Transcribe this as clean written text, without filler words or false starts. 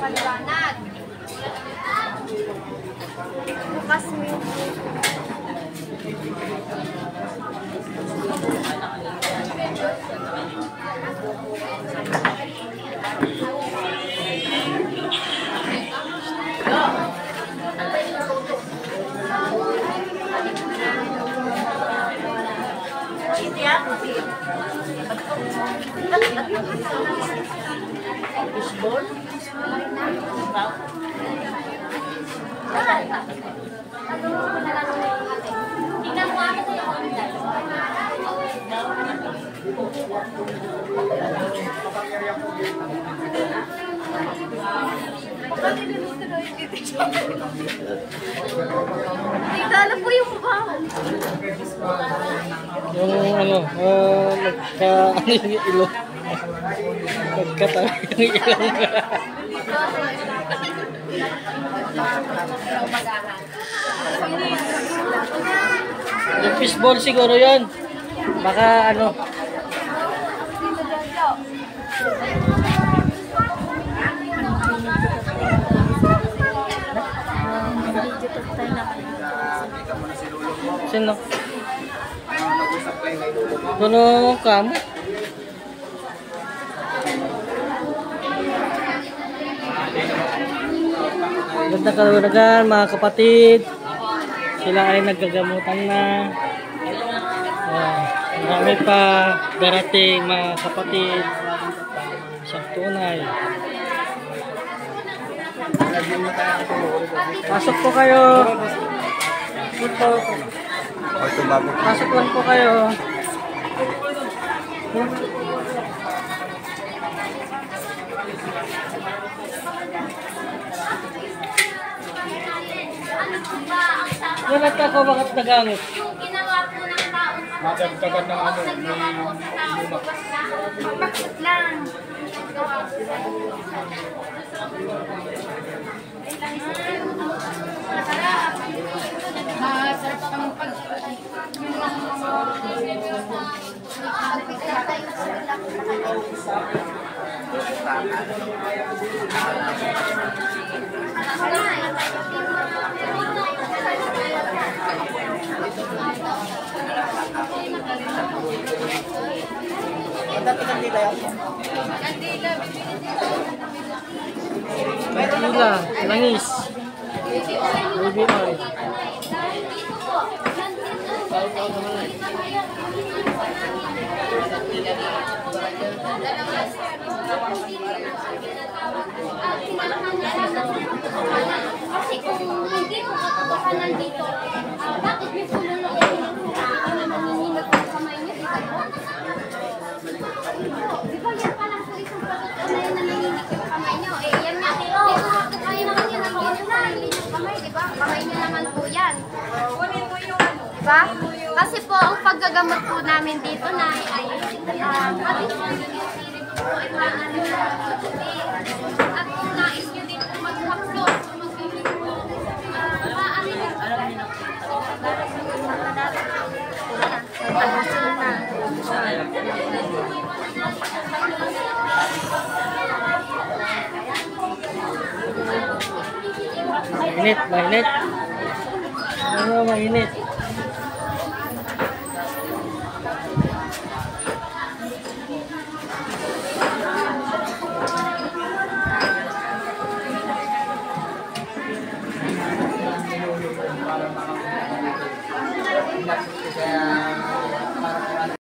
paliwanag. Bukas mo. Fishball? Tingnan mo ako tayo online. Tingnan na po yung mukha. Yung ano, ano yung ilong. Nagkatawa yung ilong. Yung fishball siguro yun. Baka ano. Sino? Dono kamu? Magandang kalunagan mga kapatid. Sila ay naggagamutan na. Marami pa darating mga kapatid. Isang tunay. Pasok po kayo. Pasok lang po kayo. Yan at ako bakit nagamit? Yung ginawa po ng taon. Madagdagan ng ano, Nagawa po ng taon. Bakit lang? Sarap ang pag... Kandila, langis. Baby oil. Kasi kung hindi mo katotohanan dito, bakit may pulo na kayo nanginginig ang kamay niyo? Di ba yan pa lang po isang patutunayan na nanginginig yung kamay niyo? Eh, yan nga, kayo naman yan ang ganyan sa yung kamay, di ba? Kamay niyo naman po yan. Diba? Kasi po, ang paggagamot po namin dito na ay pati po yung sirip po ay maano na at kung nais nyo din po mag-upload o mag-video po, maaari nyo po. Mainit, mainit. Ano, mainit.